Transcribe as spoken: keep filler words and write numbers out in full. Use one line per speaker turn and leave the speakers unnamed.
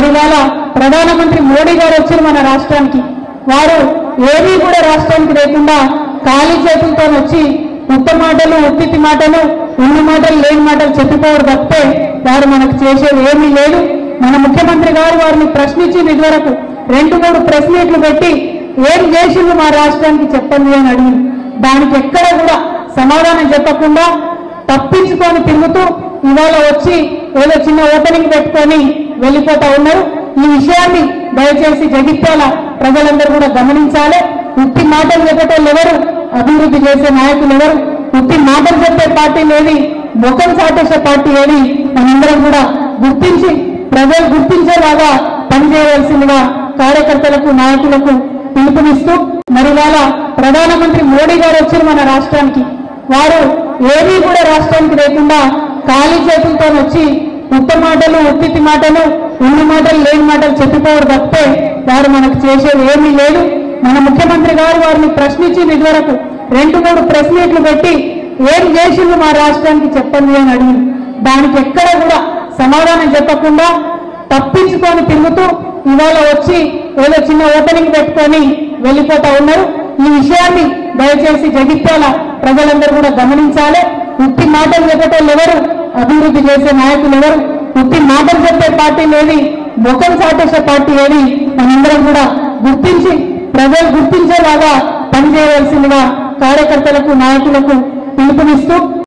ఇవాళ ప్రధానమంత్రి మోడీ గారు వచ్చారు మన రాష్ట్రానికి. వారు ఏమీ కూడా రాష్ట్రానికి లేకుండా ఖాళీ చేతులతో వచ్చి ఉత్త మాటలు ఉత్తితి మాటలు ఉన్న మాటలు లేని మాటలు చెప్పిపోవరు తప్పితే వారు మనకు చేసేది ఏమీ లేదు. మన ముఖ్యమంత్రి గారు వారిని ప్రశ్నించి ఇదివరకు రెండు మూడు ప్రెస్ మీట్లు పెట్టి ఏం చేసిండు మా రాష్ట్రానికి చెప్పండి అని అడిగి దానికి ఎక్కడ కూడా సమాధానం చెప్పకుండా తప్పించుకొని తిరుగుతూ ఇవాళ వచ్చి ఏదో చిన్న ఓపెనింగ్ పెట్టుకొని వెళ్ళిపోతా ఉన్నారు. ఈ విషయాన్ని దయచేసి జగిత్యాల ప్రజలందరూ కూడా గమనించాలి. ఉత్తి మాటలు చెప్పేటోళ్ళు ఎవరు, అభివృద్ధి చేసే నాయకులు ఎవరు, ఉత్తి మాటలు చెప్పే పార్టీలు ఏది, ముఖం చాటేసే పార్టీ ఏది, మనందరం కూడా గుర్తించి ప్రజలు గుర్తించేలాగా పనిచేయవలసిందిగా కార్యకర్తలకు నాయకులకు పిలుపునిస్తూ మరి ఇవాళ ప్రధానమంత్రి మోడీ గారు వచ్చారు మన రాష్ట్రానికి. వారు ఏమీ కూడా రాష్ట్రానికి లేకుండా ఖాళీ చేతులతో వచ్చి ఉత్త మాటలు ఉత్తితి మాటలు ఉన్న మాటలు లేని మాటలు చెప్పిపోవరు తప్పితే వారు మనకు చేసేది ఏమీ లేదు. మన ముఖ్యమంత్రి గారు వారిని ప్రశ్నించి ఇదివరకు రెండు మూడు ప్రెస్ మీట్లు పెట్టి ఏం చేసిండు మా రాష్ట్రానికి చెప్పండి అని అడిగి దానికి ఎక్కడ కూడా సమాధానం చెప్పకుండా తప్పించుకొని తిరుగుతూ ఇవాళ వచ్చి ఏదో చిన్న ఓపెనింగ్ పెట్టుకొని వెళ్ళిపోతా ఉన్నారు. ఈ విషయాన్ని దయచేసి జగిత్యాల ప్రజలందరూ కూడా గమనించాలి. ఉత్తి మాటలు చెప్పేటోళ్ళు ఎవరు, అభివృద్ధి చేసే నాయకులు ఎవరు, ఉత్తి మాటలు చెప్పే పార్టీలు ఏది, ముఖం చాటేసే పార్టీ ఏది, మనందరం కూడా గుర్తించి ప్రజలు గుర్తించేలాగా పనిచేయవలసిందిగా కార్యకర్తలకు నాయకులకు పిలుపునిస్తూ